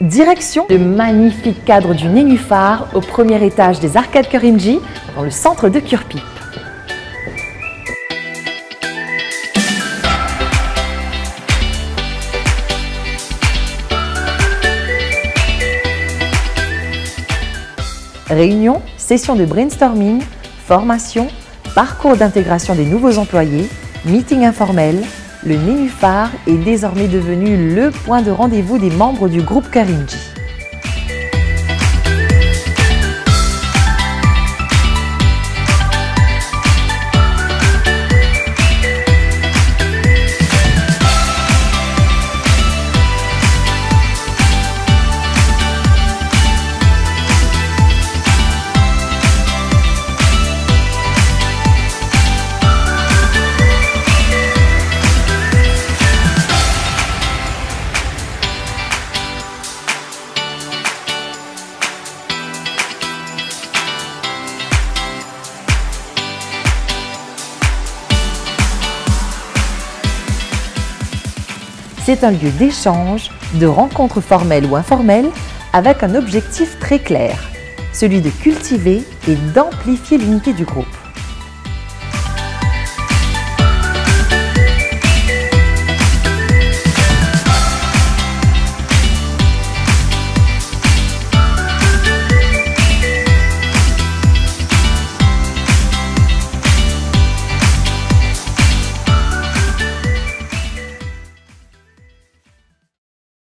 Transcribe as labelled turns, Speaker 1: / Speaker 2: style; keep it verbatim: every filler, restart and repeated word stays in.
Speaker 1: Direction le magnifique cadre du Nénuphar au premier étage des Arcades Korinji dans le centre de Kurpip. Réunion, session de brainstorming, formation, parcours d'intégration des nouveaux employés, meeting informel, le Nénuphar est désormais devenu le point de rendez-vous des membres du groupe Korinji. C'est un lieu d'échange, de rencontres formelles ou informelles, avec un objectif très clair, celui de cultiver et d'amplifier l'unité du groupe.